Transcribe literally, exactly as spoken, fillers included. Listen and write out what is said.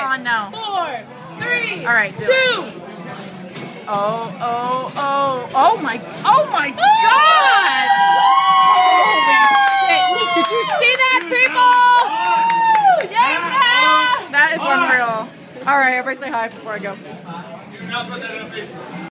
on now. Four, three, All right, do two. it. Oh, oh, oh, oh my, oh my God! Holy shit! Did you see that, people? Yeah! That is unreal. All right, everybody say hi before I go. Do not put that on Facebook.